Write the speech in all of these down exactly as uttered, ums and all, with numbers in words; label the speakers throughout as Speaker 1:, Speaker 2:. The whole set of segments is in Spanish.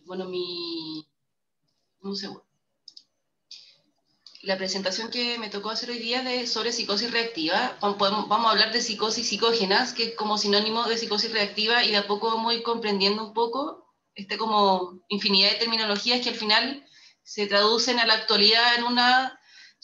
Speaker 1: bueno, mi... un segundo. La presentación que me tocó hacer hoy día de, sobre psicosis reactiva, vamos, vamos a hablar de psicosis psicógenas, que es como sinónimo de psicosis reactiva, y de a poco vamos a ir comprendiendo un poco este como infinidad de terminologías que al final se traducen a la actualidad en una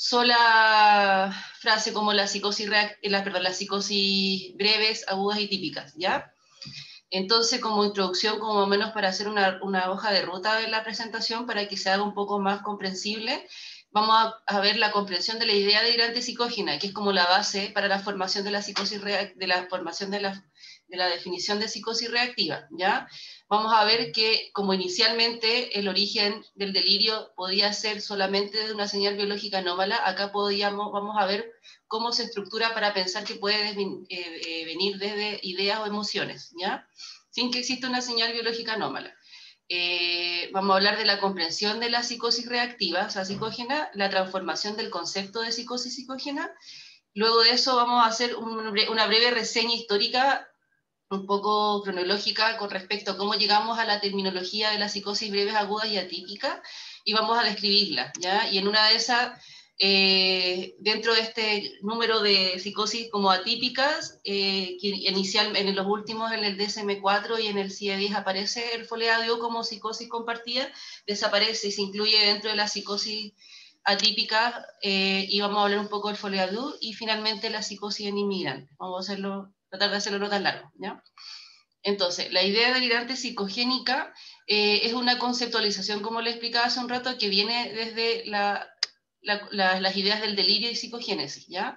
Speaker 1: sola frase, como la psicosis, la, perdón, la psicosis breves, agudas y típicas, ¿ya? Entonces, como introducción, como más o menos para hacer una, una hoja de ruta de la presentación, para que se haga un poco más comprensible, vamos a, a ver la comprensión de la idea delirante psicógena, que es como la base para la formación de la psicosis, de la formación de la, de la definición de psicosis reactiva, ¿ya? Vamos a ver que, como inicialmente el origen del delirio podía ser solamente de una señal biológica anómala, acá podíamos, vamos a ver cómo se estructura para pensar que puede eh, eh, venir desde ideas o emociones, ¿ya? Sin que exista una señal biológica anómala. Eh, vamos a hablar de la comprensión de la psicosis reactiva, o sea, psicógena, la transformación del concepto de psicosis psicógena. Luego de eso vamos a hacer un, una breve reseña histórica, un poco cronológica, con respecto a cómo llegamos a la terminología de la psicosis breves, agudas y atípicas, y vamos a describirla, ¿ya? Y en una de esas, eh, dentro de este número de psicosis como atípicas, eh, que inicial, en los últimos, en el D S M cuatro y en el C I E diez aparece el foleadio como psicosis compartida, desaparece y se incluye dentro de la psicosis atípica, eh, y vamos a hablar un poco del foleadio, y finalmente la psicosis en inmigrantes. Vamos a hacerlo, tratar de hacerlo no tan largo, ¿ya? Entonces, la idea delirante psicogénica eh, es una conceptualización, como le explicaba hace un rato, que viene desde la, la, la, las ideas del delirio y psicogénesis, ¿ya?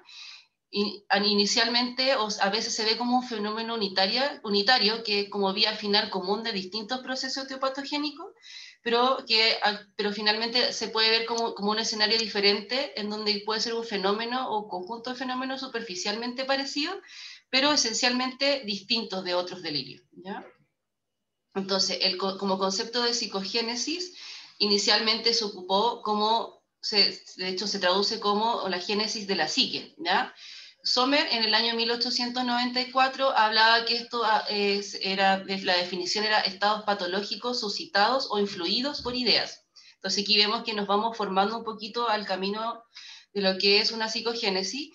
Speaker 1: Y, inicialmente, o a veces se ve como un fenómeno unitario, unitario, que como vía final común de distintos procesos teopatogénicos, pero que pero finalmente se puede ver como, como un escenario diferente, en donde puede ser un fenómeno o conjunto de fenómenos superficialmente parecidos, pero esencialmente distintos de otros delirios, ¿ya? Entonces, el, como concepto de psicogénesis, inicialmente se ocupó como, se, de hecho se traduce como la génesis de la psique, ¿ya? Sommer en el año mil ochocientos noventa y cuatro hablaba que esto es, era, la definición era estados patológicos suscitados o influidos por ideas. Entonces aquí vemos que nos vamos formando un poquito al camino de lo que es una psicogénesis.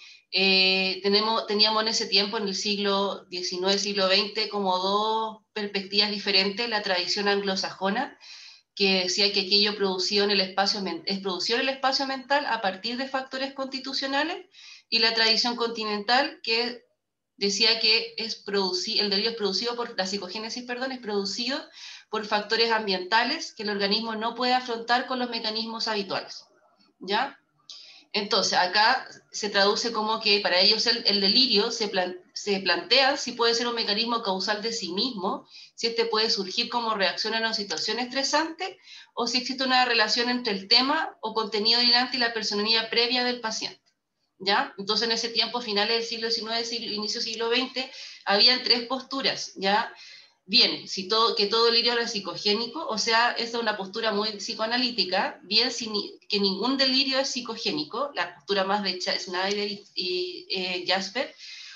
Speaker 1: Eh, tenemos, teníamos en ese tiempo, en el siglo diecinueve, siglo veinte, como dos perspectivas diferentes: la tradición anglosajona, que decía que aquello producido en el espacio, es producido en el espacio mental a partir de factores constitucionales, y la tradición continental, que decía que es producido, el delirio es producido por, la psicogénesis, perdón, es producido por factores ambientales que el organismo no puede afrontar con los mecanismos habituales, ¿ya? Entonces, acá se traduce como que para ellos el, el delirio se, plan, se plantea si puede ser un mecanismo causal de sí mismo, si este puede surgir como reacción a una situación estresante, o si existe una relación entre el tema o contenido delirante y la personalidad previa del paciente, ¿ya? Entonces, en ese tiempo, finales del siglo diecinueve, siglo, inicio del siglo veinte, habían tres posturas, ¿ya? Bien, si todo, que todo delirio era psicogénico, o sea, esta es una postura muy psicoanalítica. Bien, si ni, que ningún delirio es psicogénico, la postura más de Schneider y, y eh, Jasper,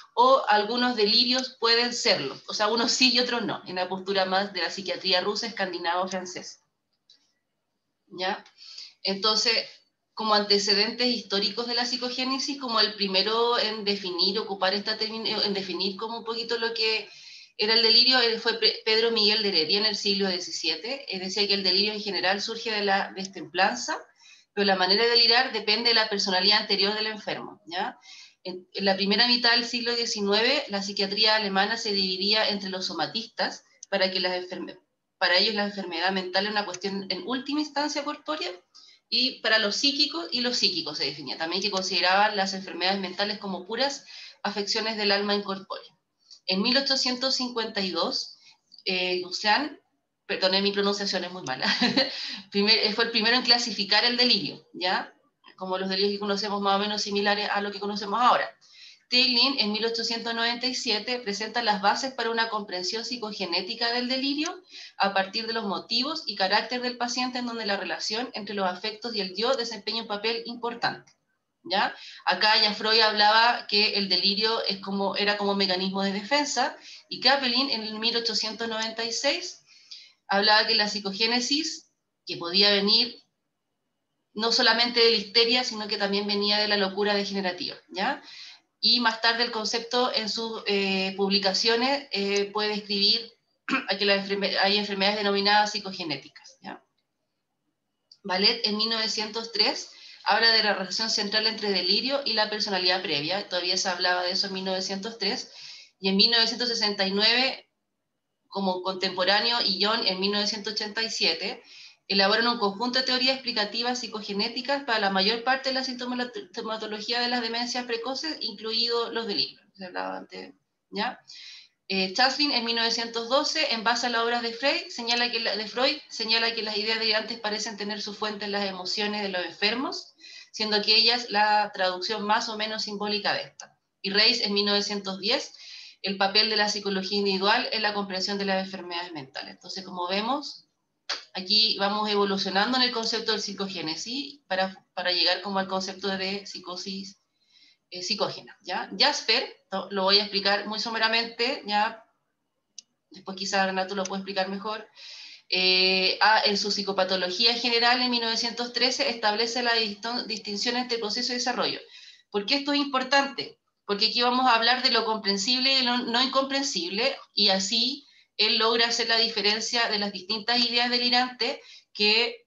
Speaker 1: o algunos delirios pueden serlo, o sea, unos sí y otros no, en la postura más de la psiquiatría rusa, escandinava o francesa, ¿ya? Entonces, como antecedentes históricos de la psicogénesis, como el primero en definir, ocupar esta término, en definir como un poquito lo que era el delirio, fue Pedro Miguel de Heredia en el siglo diecisiete. Es decir, que el delirio en general surge de la destemplanza, pero la manera de delirar depende de la personalidad anterior del enfermo, ¿ya? En, en la primera mitad del siglo diecinueve, la psiquiatría alemana se dividía entre los somatistas, para, que las para ellos la enfermedad mental es una cuestión en última instancia corpórea, y para los psíquicos y los psíquicos se definía también, que consideraban las enfermedades mentales como puras afecciones del alma incorpórea. En mil ochocientos cincuenta y dos, eh, Guslian, perdone mi pronunciación, es muy mala, Primer, fue el primero en clasificar el delirio, ¿ya? Como los delirios que conocemos más o menos similares a lo que conocemos ahora. Teilin, en mil ochocientos noventa y siete, presenta las bases para una comprensión psicogenética del delirio a partir de los motivos y carácter del paciente, en donde la relación entre los afectos y el yo desempeña un papel importante, ¿ya? Acá ya Freud hablaba que el delirio es como, era como mecanismo de defensa, y Kraepelin en el mil ochocientos noventa y seis hablaba que la psicogénesis, que podía venir no solamente de la histeria, sino que también venía de la locura degenerativa, ¿ya? Y más tarde el concepto en sus eh, publicaciones eh, puede describir a que la enferme hay enfermedades denominadas psicogenéticas, ¿ya? Vallet en mil novecientos tres habla de la relación central entre delirio y la personalidad previa, todavía se hablaba de eso en mil novecientos tres, y en mil novecientos sesenta y nueve, como contemporáneo, y John en mil novecientos ochenta y siete, elaboran un conjunto de teorías explicativas psicogenéticas para la mayor parte de la sintomatología de las demencias precoces, incluidos los delirios. Se hablaba antes, ¿ya? Eh, Chaslin en mil novecientos doce, en base a las obras de Freud, señala que, la, de Freud, señala que las ideas delirantes parecen tener su fuente en las emociones de los enfermos, siendo que ellas la traducción más o menos simbólica de esta. Y Reis en mil novecientos diez, el papel de la psicología individual en la comprensión de las enfermedades mentales. Entonces, como vemos, aquí vamos evolucionando en el concepto del psicogénesis para, para llegar como al concepto de psicosis eh, psicógena, ¿ya? Jasper, no, lo voy a explicar muy someramente, ¿ya? Después quizás Renato lo puede explicar mejor. Eh, a, en su psicopatología general en mil novecientos trece establece la distinción entre proceso y desarrollo. ¿Por qué esto es importante? Porque aquí vamos a hablar de lo comprensible y lo no incomprensible, y así él logra hacer la diferencia de las distintas ideas delirantes que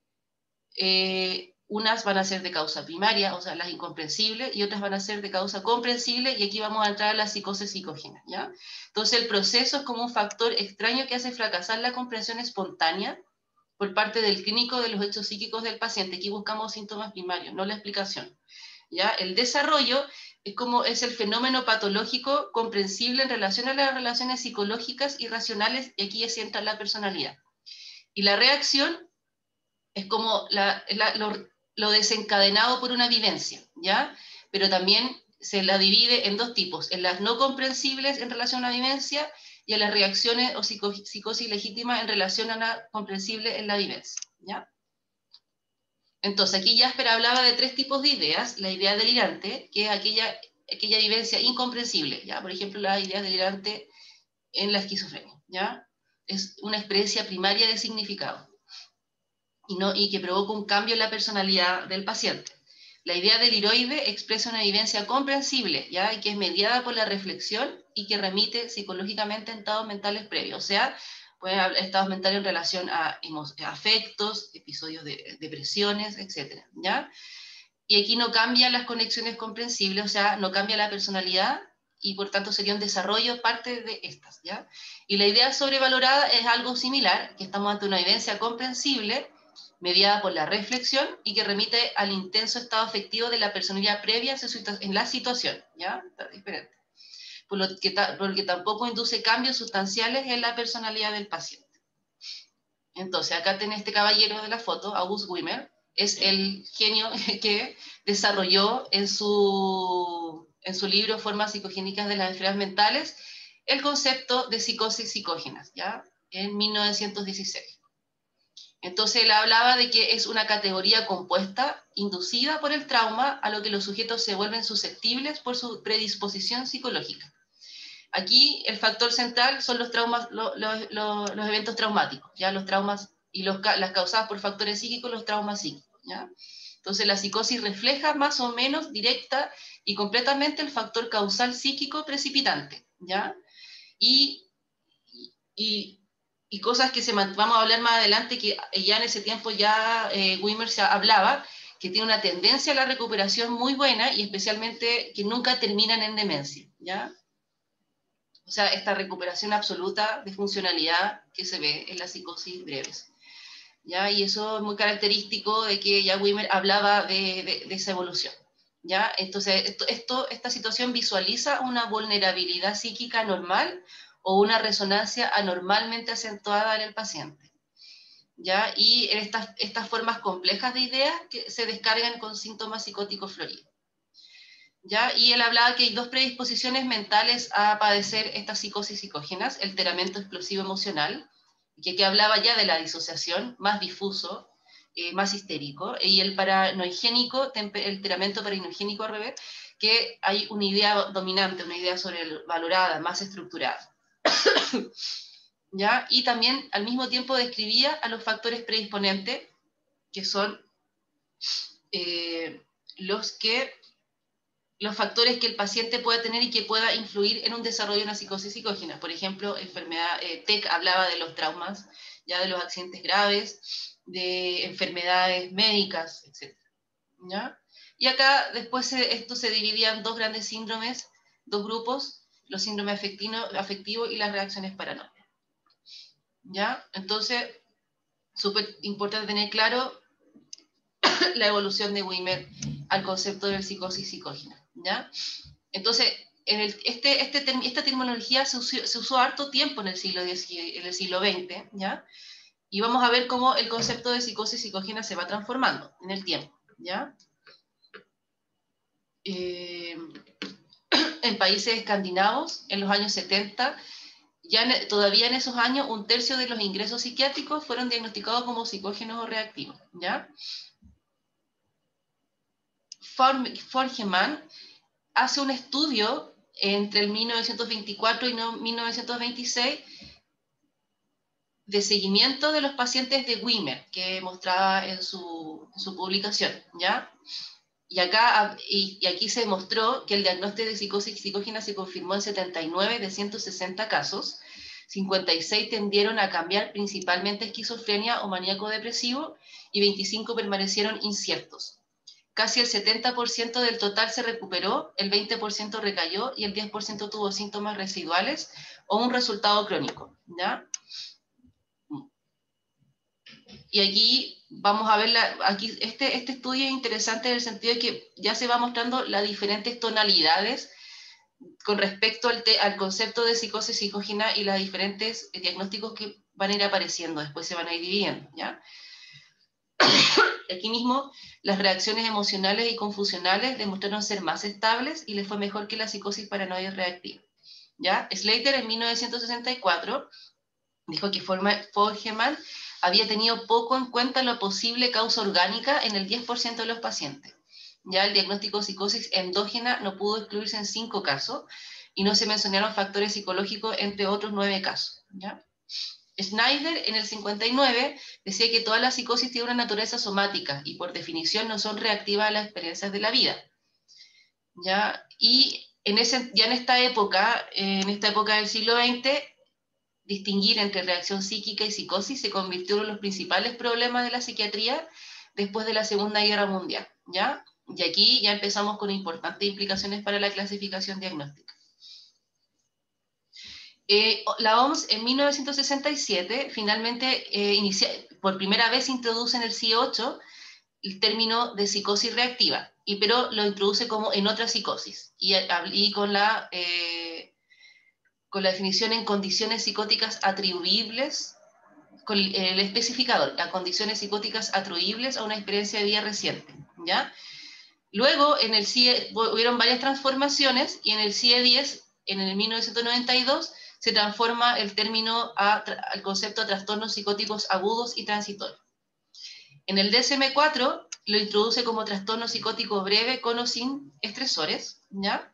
Speaker 1: eh, unas van a ser de causa primaria, o sea, las incomprensibles, y otras van a ser de causa comprensible, y aquí vamos a entrar a la psicosis psicógena, ¿ya? Entonces el proceso es como un factor extraño que hace fracasar la comprensión espontánea por parte del clínico de los hechos psíquicos del paciente. Aquí buscamos síntomas primarios, no la explicación, ¿ya? El desarrollo es como es el fenómeno patológico comprensible en relación a las relaciones psicológicas y racionales, y aquí se entra la personalidad. Y la reacción es como la, la, lo, lo desencadenado por una vivencia, ¿ya? Pero también se la divide en dos tipos, en las no comprensibles en relación a una vivencia y en las reacciones o psico, psicosis legítimas en relación a una comprensible en la vivencia, ¿ya? Entonces, aquí Jasper hablaba de tres tipos de ideas. La idea delirante, que es aquella, aquella vivencia incomprensible, ¿ya? Por ejemplo, la idea delirante en la esquizofrenia, ¿ya? Es una experiencia primaria de significado. Y, no, y que provoca un cambio en la personalidad del paciente. La idea deliroide expresa una vivencia comprensible, ¿ya? Y que es mediada por la reflexión y que remite psicológicamente en estados mentales previos. O sea, pueden haber estados mentales en relación a, a afectos, episodios de depresiones, etcétera, ¿ya? Y aquí no cambian las conexiones comprensibles, o sea, no cambia la personalidad, y por tanto sería un desarrollo parte de estas, ¿ya? Y la idea sobrevalorada es algo similar, que estamos ante una vivencia comprensible, mediada por la reflexión y que remite al intenso estado afectivo de la personalidad previa en la situación, ¿ya? Está diferente. Por lo que, por lo que tampoco induce cambios sustanciales en la personalidad del paciente. Entonces, acá tenés este caballero de la foto, August Wimmer, es el genio que desarrolló en su, en su libro Formas psicogénicas de las enfermedades mentales el concepto de psicosis psicógenas, ¿ya? En mil novecientos dieciséis. Entonces él hablaba de que es una categoría compuesta, inducida por el trauma, a lo que los sujetos se vuelven susceptibles por su predisposición psicológica. Aquí el factor central son los traumas, lo, lo, lo, los eventos traumáticos, ¿ya? Los traumas y los, las causadas por factores psíquicos, los traumas psíquicos, ¿ya? Entonces la psicosis refleja más o menos directa y completamente el factor causal psíquico precipitante, ¿ya? Y, y y cosas que se vamos a hablar más adelante, que ya en ese tiempo ya eh, Wimmer se hablaba, que tiene una tendencia a la recuperación muy buena y especialmente que nunca terminan en demencia, ¿ya? O sea, esta recuperación absoluta de funcionalidad que se ve en la psicosis breves, ¿ya? Y eso es muy característico de que ya Wimmer hablaba de, de, de esa evolución, ¿ya? Entonces, esto, esto, esta situación visualiza una vulnerabilidad psíquica normal o una resonancia anormalmente acentuada en el paciente, ¿ya? Y en estas, estas formas complejas de ideas que se descargan con síntomas psicóticos floridos, ¿ya? Y él hablaba que hay dos predisposiciones mentales a padecer estas psicosis psicógenas: el temperamento explosivo emocional, que aquí hablaba ya de la disociación, más difuso, eh, más histérico, y el paranoigénico, el temperamento paranoigénico al revés, que hay una idea dominante, una idea sobrevalorada, más estructurada. ¿ya? Y también al mismo tiempo describía a los factores predisponentes, que son eh, los, que, los factores que el paciente pueda tener y que pueda influir en un desarrollo de una psicosis psicógena. Por ejemplo, enfermedad, eh, T E C hablaba de los traumas, ya de los accidentes graves, de enfermedades médicas, etcétera, ¿ya? Y acá después se, esto se dividía en dos grandes síndromes, dos grupos, los síndromes afectivo, afectivo y las reacciones paranoicas, ¿ya? Entonces, súper importante tener claro la evolución de Wimmer al concepto de psicosis psicógena, ¿ya? Entonces, en el, este, este, esta terminología se usó, se usó harto tiempo en el siglo diez, en el siglo veinte, ¿ya? Y vamos a ver cómo el concepto de psicosis psicógena se va transformando en el tiempo, ¿ya? Eh, en países escandinavos, en los años setenta, ya en, todavía en esos años, un tercio de los ingresos psiquiátricos fueron diagnosticados como psicógenos o reactivos, ¿ya? Forgeman hace un estudio entre el mil novecientos veinticuatro y mil novecientos veintiséis de seguimiento de los pacientes de Wimmer, que mostraba en su, en su publicación, ¿ya? Y, acá, y, y aquí se demostró que el diagnóstico de psicosis psicógena se confirmó en setenta y nueve de ciento sesenta casos, cincuenta y seis tendieron a cambiar principalmente esquizofrenia o maníaco depresivo y veinticinco permanecieron inciertos. Casi el setenta por ciento del total se recuperó, el veinte por ciento recayó y el diez por ciento tuvo síntomas residuales o un resultado crónico, ¿ya? Y aquí vamos a ver, la, aquí este, este estudio es interesante en el sentido de que ya se va mostrando las diferentes tonalidades con respecto al, te, al concepto de psicosis psicógena y los diferentes diagnósticos que van a ir apareciendo, después se van a ir dividiendo, ¿ya? Aquí mismo, las reacciones emocionales y confusionales demostraron ser más estables y les fue mejor que la psicosis paranoide reactiva, ¿ya? Slater en mil novecientos sesenta y cuatro dijo que Forgeman había tenido poco en cuenta la posible causa orgánica en el diez por ciento de los pacientes. Ya el diagnóstico de psicosis endógena no pudo excluirse en cinco casos y no se mencionaron factores psicológicos entre otros nueve casos, ¿ya? Schneider en el cincuenta y nueve decía que toda la psicosis tiene una naturaleza somática y por definición no son reactivas a las experiencias de la vida, ¿ya? Y en ese, ya en esta época, en esta época del siglo veinte, distinguir entre reacción psíquica y psicosis se convirtió en uno de los principales problemas de la psiquiatría después de la Segunda Guerra Mundial, ¿ya? Y aquí ya empezamos con importantes implicaciones para la clasificación diagnóstica. Eh, la O M S en mil novecientos sesenta y siete finalmente eh, inicia, por primera vez introduce en el C I E ocho el término de psicosis reactiva, y, pero lo introduce como en otra psicosis, y, y con, la, eh, con la definición en condiciones psicóticas atribuibles, con el especificador, a condiciones psicóticas atribuibles a una experiencia de vida reciente, ¿ya? Luego, en el C I E, hubieron varias transformaciones, y en el C I E diez, en el mil novecientos noventa y dos, se transforma el término a, al concepto de trastornos psicóticos agudos y transitorios. En el D S M cuatro lo introduce como trastorno psicótico breve con o sin estresores, ¿ya?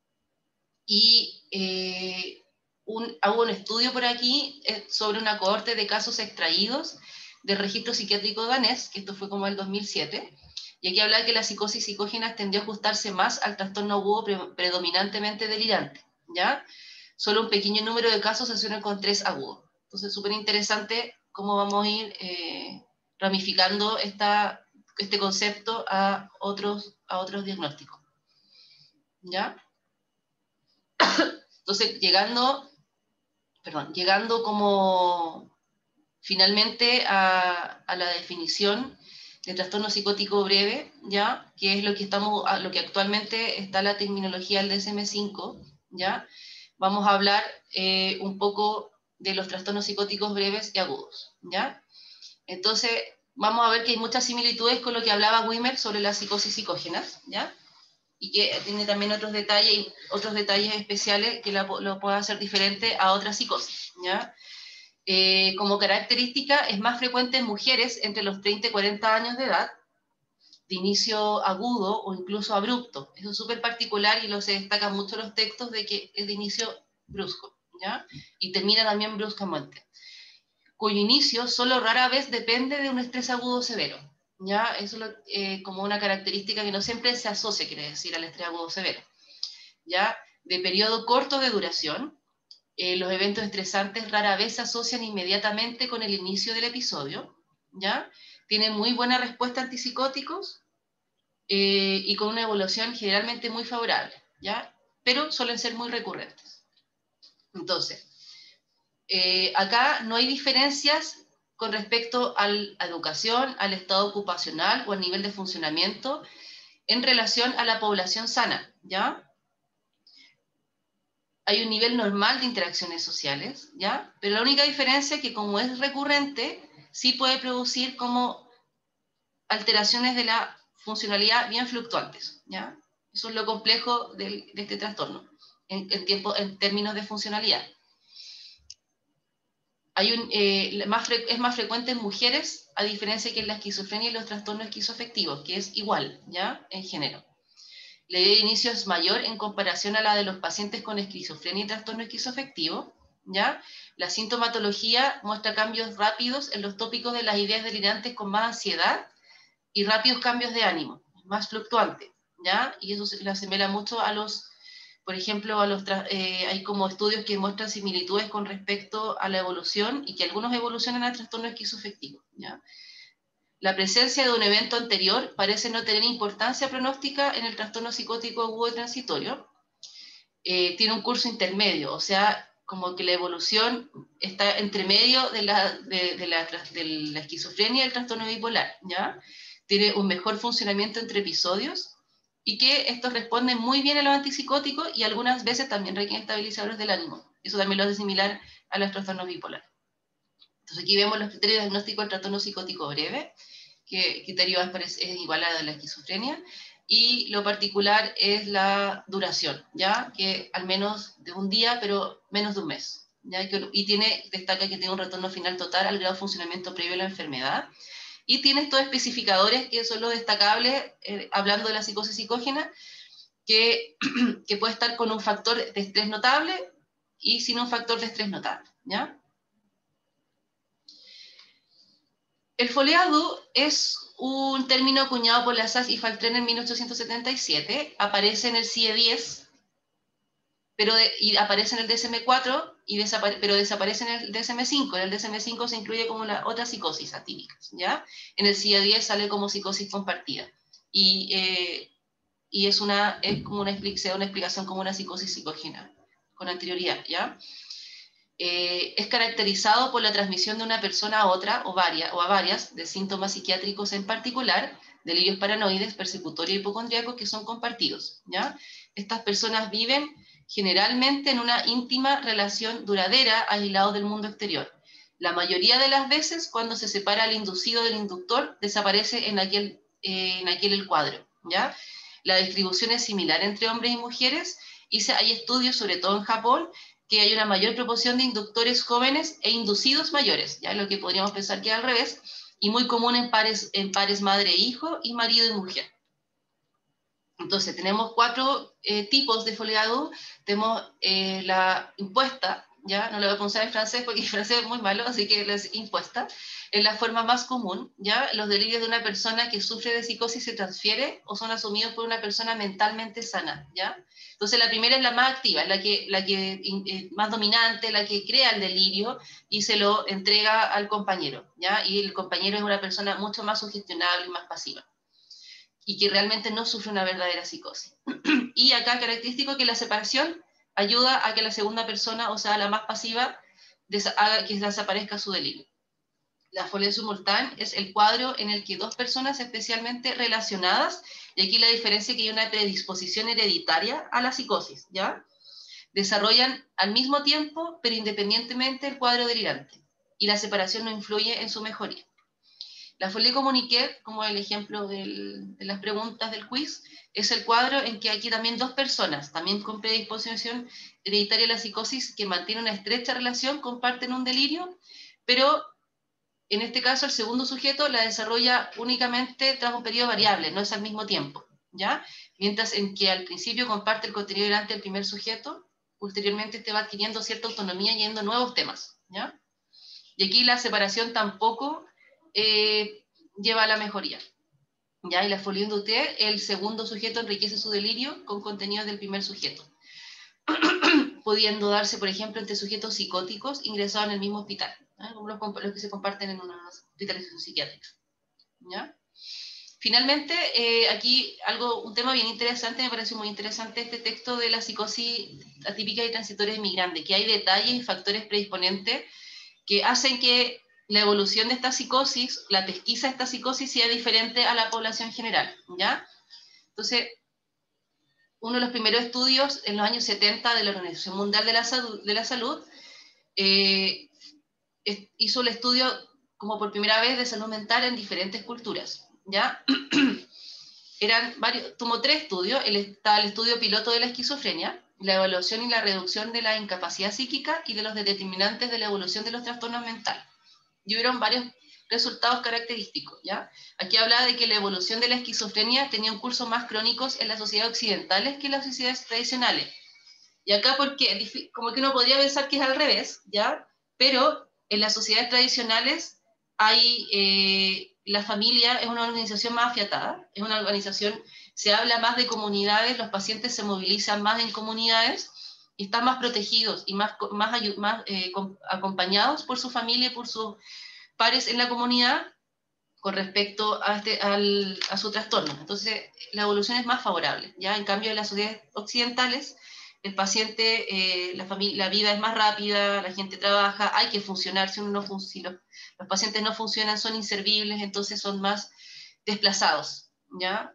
Speaker 1: Y eh, un, hubo un estudio por aquí eh, sobre una cohorte de casos extraídos del registro psiquiátrico danés, que esto fue como el dos mil siete, y aquí habla que la psicosis psicógena tendió a ajustarse más al trastorno agudo pre predominantemente delirante, ¿ya? Solo un pequeño número de casos se asocian con tres agudos. Entonces, súper interesante cómo vamos a ir eh, ramificando esta, este concepto a otros, a otros diagnósticos, ¿ya? Entonces, llegando, perdón, llegando como finalmente a, a la definición de trastorno psicótico breve, ¿ya? Que es lo que, estamos, lo que actualmente está la terminología del D S M cinco, ¿ya? Vamos a hablar eh, un poco de los trastornos psicóticos breves y agudos, ¿ya? Entonces, vamos a ver que hay muchas similitudes con lo que hablaba Wimmer sobre las psicosis psicógenas, ¿ya? Y que tiene también otros detalles, otros detalles especiales que la, lo pueden hacer diferente a otras psicosis, ¿ya? Eh, como característica, es más frecuente en mujeres entre los treinta y cuarenta años de edad, de inicio agudo o incluso abrupto. Eso es súper particular y lo se destaca mucho en los textos de que es de inicio brusco, ¿ya? Y termina también bruscamente, cuyo inicio solo rara vez depende de un estrés agudo severo, ¿ya? Eso es eh, como una característica que no siempre se asocia, quiere decir, al estrés agudo severo, ¿ya? De periodo corto de duración, eh, los eventos estresantes rara vez se asocian inmediatamente con el inicio del episodio, ¿ya? Tienen muy buena respuesta a antipsicóticos eh, y con una evolución generalmente muy favorable, ¿ya? Pero suelen ser muy recurrentes. Entonces, eh, acá no hay diferencias con respecto a la educación, al estado ocupacional o al nivel de funcionamiento en relación a la población sana, ¿ya? Hay un nivel normal de interacciones sociales, ¿ya? Pero la única diferencia es que como es recurrente, sí puede producir como alteraciones de la funcionalidad bien fluctuantes, ¿ya? Eso es lo complejo de, de este trastorno, en, en, tiempo, en términos de funcionalidad. Hay un, eh, más es más frecuente en mujeres, a diferencia que en la esquizofrenia y los trastornos esquizoafectivos, que es igual, ¿ya? En género. La edad de inicio es mayor en comparación a la de los pacientes con esquizofrenia y trastorno esquizoafectivo, ¿ya? La sintomatología muestra cambios rápidos en los tópicos de las ideas delirantes con más ansiedad y rápidos cambios de ánimo, más fluctuante, ¿ya? Y eso se le asemeja mucho a los, por ejemplo, a los eh, hay como estudios que muestran similitudes con respecto a la evolución y que algunos evolucionan al trastorno esquizoafectivo, ¿ya? La presencia de un evento anterior parece no tener importancia pronóstica en el trastorno psicótico agudo transitorio. Eh, tiene un curso intermedio, o sea, como que la evolución está entre medio de la, de, de la, de la esquizofrenia y el trastorno bipolar, ¿ya? Tiene un mejor funcionamiento entre episodios y que estos responden muy bien a los antipsicóticos y algunas veces también requieren estabilizadores del ánimo. Eso también lo hace similar a los trastornos bipolares. Entonces aquí vemos los criterios de diagnóstico del trastorno psicótico breve, que criterio es igual a la esquizofrenia, y lo particular es la duración, ¿ya? Que al menos de un día, pero menos de un mes, ¿ya? Y tiene, destaca que tiene un retorno final total al grado de funcionamiento previo a la enfermedad, y tiene estos especificadores que son los destacables, eh, hablando de la psicosis psicógena, que, que puede estar con un factor de estrés notable y sin un factor de estrés notable, ¿ya? El foliado es un término acuñado por Lassas y Faltren en mil ochocientos setenta y siete, aparece en el C I E diez, pero de, y aparece en el D S M cuatro, y desapare, pero desaparece en el D S M cinco. En el D S M cinco se incluye como la otra psicosis atípicas, ¿ya? En el C I E diez sale como psicosis compartida. Y, eh, y es, una, es como una, una explicación como una psicosis psicógena, con anterioridad, ¿ya? Eh, es caracterizado por la transmisión de una persona a otra o, varias, o a varias de síntomas psiquiátricos en particular, delirios paranoides, persecutorios y hipocondríacos que son compartidos, ¿ya? Estas personas viven generalmente en una íntima relación duradera, aislados del mundo exterior. La mayoría de las veces, cuando se separa el inducido del inductor, desaparece en aquel, eh, en aquel el cuadro, ¿ya? La distribución es similar entre hombres y mujeres, y se, hay estudios, sobre todo en Japón, que hay una mayor proporción de inductores jóvenes e inducidos mayores, ya lo que podríamos pensar que es al revés, y muy común en pares, en pares madre-hijo y marido y mujer. Entonces, tenemos cuatro eh, tipos de foliado. Tenemos eh, la impuesta, ya no lo voy a pronunciar en francés porque el francés es muy malo, así que les impuesta. Es la forma más común, ya los delirios de una persona que sufre de psicosis se transfiere o son asumidos por una persona mentalmente sana, ya. Entonces, la primera es la más activa, es la que, la que eh, más dominante, la que crea el delirio y se lo entrega al compañero, ya. Y el compañero es una persona mucho más sugestionable y más pasiva, y que realmente no sufre una verdadera psicosis. Y acá característico que la separación ayuda a que la segunda persona, o sea, la más pasiva, haga que desaparezca su delirio. La folia simultánea es el cuadro en el que dos personas especialmente relacionadas, y aquí la diferencia es que hay una predisposición hereditaria a la psicosis, ¿ya? Desarrollan al mismo tiempo, pero independientemente el cuadro delirante, y la separación no influye en su mejoría. La folie comuniquée, como el ejemplo del, de las preguntas del quiz, es el cuadro en que aquí también dos personas, también con predisposición hereditaria a la psicosis, que mantienen una estrecha relación, comparten un delirio, pero en este caso el segundo sujeto la desarrolla únicamente tras un periodo variable, no es al mismo tiempo, ¿ya? Mientras en que al principio comparte el contenido delante del primer sujeto, posteriormente este va adquiriendo cierta autonomía yendo a nuevos temas, ¿ya? Y aquí la separación tampoco eh, lleva a la mejoría, ¿ya? Y la folie indutée, el segundo sujeto enriquece su delirio con contenidos del primer sujeto, pudiendo darse, por ejemplo, entre sujetos psicóticos ingresados en el mismo hospital, ¿eh? Como los, los que se comparten en unas hospitalización psiquiátrica, ¿ya? Finalmente, eh, aquí algo, un tema bien interesante, me parece muy interesante este texto de la psicosis atípica y transitoria de migrante, que hay detalles y factores predisponentes que hacen que la evolución de esta psicosis, la pesquisa de esta psicosis sea diferente a la población general, ¿ya? Entonces, uno de los primeros estudios en los años setenta de la Organización Mundial de la Salud, de la Salud eh, hizo el estudio como por primera vez de salud mental en diferentes culturas, ¿ya? Eran varios, tomó tres estudios, el, está el estudio piloto de la esquizofrenia, la evaluación y la reducción de la incapacidad psíquica y de los determinantes de la evolución de los trastornos mentales. Y hubieron varios resultados característicos, ¿ya? Aquí habla de que la evolución de la esquizofrenia tenía un curso más crónicos en las sociedades occidentales que en las sociedades tradicionales. Y acá, porque como que uno podría pensar que es al revés, ¿ya? Pero en las sociedades tradicionales hay, eh, la familia es una organización más afiatada, es una organización, se habla más de comunidades, los pacientes se movilizan más en comunidades y están más protegidos y más, más, más eh, acompañados por su familia y por sus pares en la comunidad con respecto a, este, al, a su trastorno. Entonces, la evolución es más favorable, ¿ya? En cambio, en las sociedades occidentales, el paciente, eh, la, familia, la vida es más rápida, la gente trabaja, hay que funcionar, si, uno no fun si los, los pacientes no funcionan, son inservibles, entonces son más desplazados, ¿ya?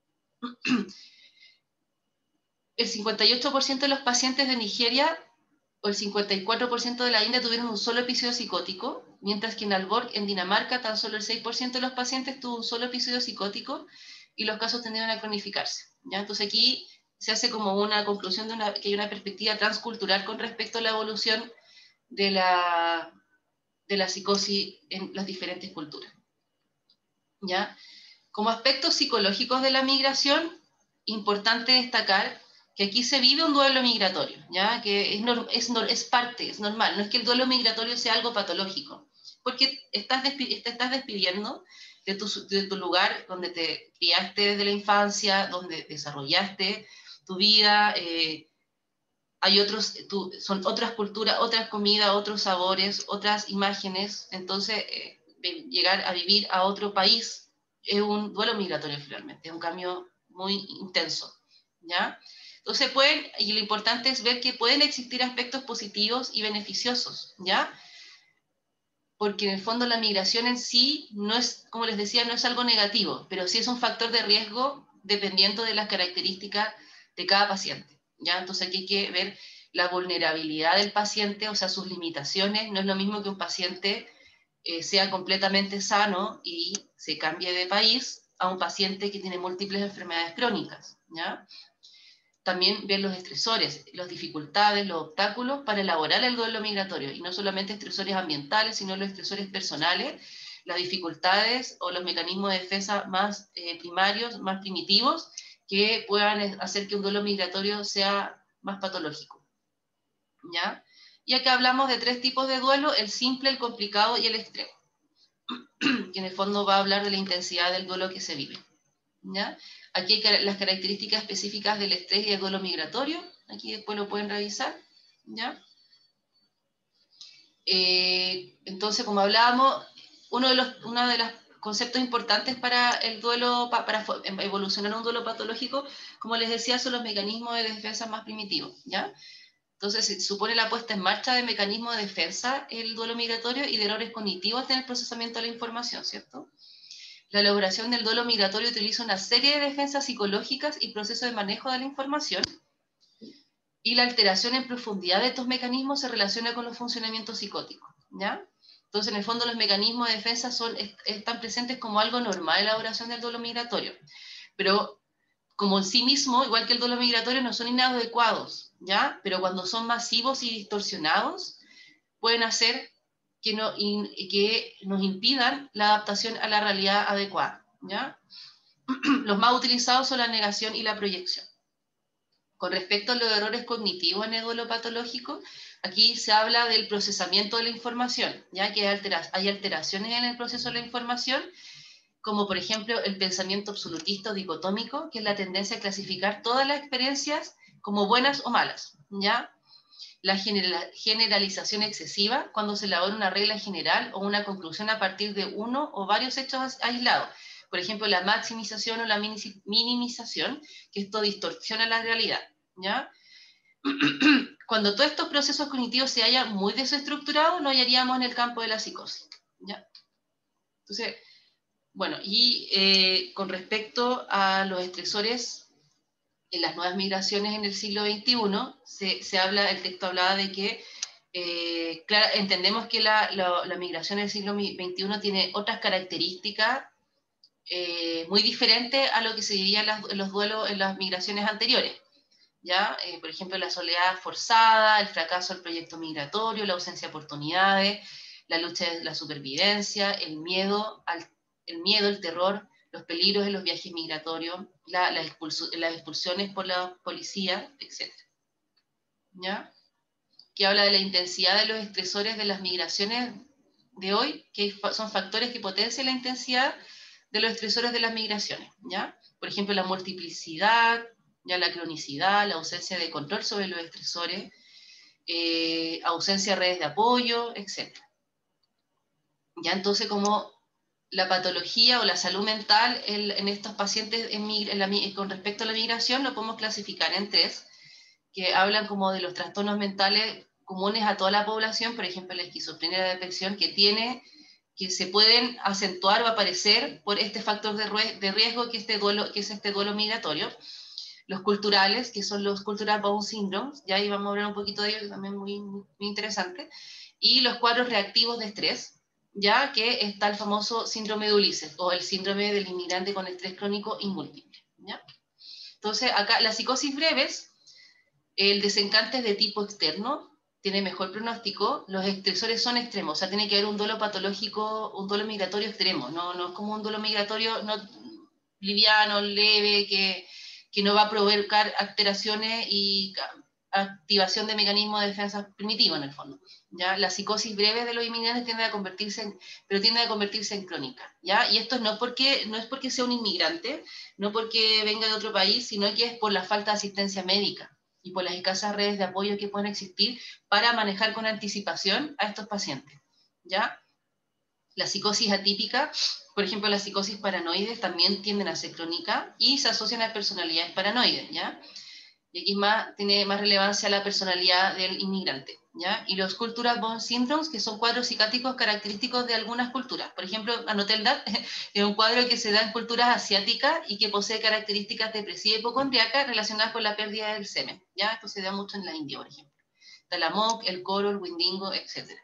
Speaker 1: El cincuenta y ocho por ciento de los pacientes de Nigeria o el cincuenta y cuatro por ciento de la India tuvieron un solo episodio psicótico, mientras que en Aalborg, en Dinamarca, tan solo el seis por ciento de los pacientes tuvo un solo episodio psicótico y los casos tendieron a cronificarse, ¿ya? Entonces aquí se hace como una conclusión de una, que hay una perspectiva transcultural con respecto a la evolución de la, de la psicosis en las diferentes culturas, ¿ya? Como aspectos psicológicos de la migración, importante destacar que aquí se vive un duelo migratorio, ¿ya? Que es, es, es parte, es normal, no es que el duelo migratorio sea algo patológico, porque estás, despi te estás despidiendo de tu, de tu lugar donde te criaste desde la infancia, donde desarrollaste tu vida, eh, hay otros, tu, son otras culturas, otras comidas, otros sabores, otras imágenes, entonces eh, llegar a vivir a otro país es un duelo migratorio finalmente, es un cambio muy intenso, ¿ya? Entonces pueden, y lo importante es ver que pueden existir aspectos positivos y beneficiosos, ¿ya? Porque en el fondo la migración en sí no es, como les decía, no es algo negativo, pero sí es un factor de riesgo dependiendo de las características de cada paciente, ¿ya? Entonces aquí hay que ver la vulnerabilidad del paciente, o sea, sus limitaciones. No es lo mismo que un paciente eh, sea completamente sano y se cambie de país a un paciente que tiene múltiples enfermedades crónicas, ¿ya? También ver los estresores, las dificultades, los obstáculos para elaborar el duelo migratorio, y no solamente estresores ambientales, sino los estresores personales, las dificultades o los mecanismos de defensa más eh, primarios, más primitivos, que puedan hacer que un duelo migratorio sea más patológico, ¿ya? Y acá hablamos de tres tipos de duelo: el simple, el complicado y el extremo, que en el fondo va a hablar de la intensidad del duelo que se vive, ¿ya? Aquí hay las características específicas del estrés y del duelo migratorio, aquí después lo pueden revisar, ¿ya? Eh, entonces, como hablábamos, uno de los, uno de los conceptos importantes para el duelo, para evolucionar un duelo patológico, como les decía, son los mecanismos de defensa más primitivos, ¿ya? Entonces, se supone la puesta en marcha de mecanismos de defensa, el duelo migratorio, y de errores cognitivos en el procesamiento de la información, ¿cierto? La elaboración del duelo migratorio utiliza una serie de defensas psicológicas y procesos de manejo de la información, y la alteración en profundidad de estos mecanismos se relaciona con los funcionamientos psicóticos, ¿ya? Entonces, en el fondo, los mecanismos de defensa son, están presentes como algo normal en la elaboración del duelo migratorio, pero como en sí mismo, igual que el duelo migratorio, no son inadecuados, ¿ya? Pero cuando son masivos y distorsionados, pueden hacer que, no, in, que nos impidan la adaptación a la realidad adecuada, ¿ya? Los más utilizados son la negación y la proyección. Con respecto a los errores cognitivos en el duelo patológico, aquí se habla del procesamiento de la información, ya que hay, altera hay alteraciones en el proceso de la información, como por ejemplo el pensamiento absolutista o dicotómico, que es la tendencia a clasificar todas las experiencias como buenas o malas, ¿ya? La general, generalización excesiva, cuando se elabora una regla general o una conclusión a partir de uno o varios hechos aislados. Por ejemplo, la maximización o la minimización, que esto distorsiona la realidad, ¿ya? Cuando todos estos procesos cognitivos se hallan muy desestructurados, nos hallaríamos en el campo de la psicosis, ¿ya? Entonces, bueno, y eh, con respecto a los estresores en las nuevas migraciones en el siglo veintiuno, se, se habla, el texto hablaba de que, eh, claro, entendemos que la, la, la migración en el siglo veintiuno tiene otras características eh, muy diferentes a lo que se vivía en, las, en los duelos en las migraciones anteriores, ¿ya? Eh, por ejemplo, la soledad forzada, el fracaso del proyecto migratorio, la ausencia de oportunidades, la lucha de la supervivencia, el miedo, al, el miedo, el terror, los peligros en los viajes migratorios, la, la expulso, las expulsiones por la policía, etcétera. ¿Ya? Que habla de la intensidad de los estresores de las migraciones de hoy, que son factores que potencian la intensidad de los estresores de las migraciones, ¿ya? Por ejemplo, la multiplicidad, ya la cronicidad, la ausencia de control sobre los estresores, eh, ausencia de redes de apoyo, etcétera. Ya entonces, como la patología o la salud mental en, en estos pacientes en, en la, con respecto a la migración lo podemos clasificar en tres, que hablan como de los trastornos mentales comunes a toda la población, por ejemplo, la esquizofrenia y la depresión, que tiene, que se pueden acentuar o aparecer por este factor de, de riesgo que, este duelo, que es este duelo migratorio. Los culturales, que son los Cultural Bound Syndromes, ya ahí vamos a hablar un poquito de ellos, también muy, muy interesante, y los cuadros reactivos de estrés, ya que está el famoso síndrome de Ulises, o el síndrome del inmigrante con estrés crónico y múltiple, ¿ya? Entonces, acá, las psicosis breves, el desencante es de tipo externo, tiene mejor pronóstico, los estresores son extremos, o sea, tiene que haber un duelo patológico, un duelo migratorio extremo, no, no es como un duelo migratorio no, liviano, leve, que, que no va a provocar alteraciones y activación de mecanismos de defensa primitivos en el fondo. ¿Ya? La psicosis breve de los inmigrantes tiende a convertirse en, pero tiende a convertirse en crónica, ¿ya? Y esto no, porque, no es porque sea un inmigrante, no porque venga de otro país, sino que es por la falta de asistencia médica y por las escasas redes de apoyo que pueden existir para manejar con anticipación a estos pacientes, ¿ya? La psicosis atípica, por ejemplo, las psicosis paranoides también tienden a ser crónicas y se asocian a personalidades paranoides, ¿ya? Y aquí más, tiene más relevancia la personalidad del inmigrante, ¿ya? Y los Cultural Bound Syndromes, que son cuadros psicáticos característicos de algunas culturas. Por ejemplo, anoté el D A T, es un cuadro que se da en culturas asiáticas y que posee características depresivas y hipocondriacas relacionadas con la pérdida del semen, ¿ya? Esto se da mucho en la India, por ejemplo. Está la M O C, el coro, el windingo, etcétera.